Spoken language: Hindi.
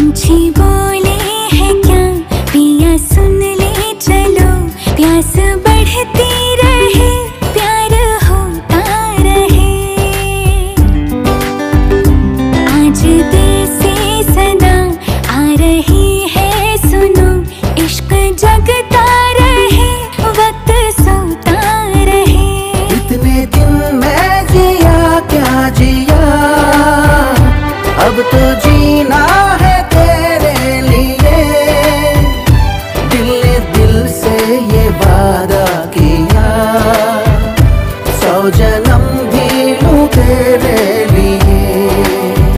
पंछी बोले हैं क्या पिया सुन ले चलो, प्यास बढ़ती रहे प्यार होता रहे। आज दिल से सदा आ रही है सुनो, इश्क जगता रहे वक्त सोता रहे। इतने दिन मैं जिया क्या जिया, अब तो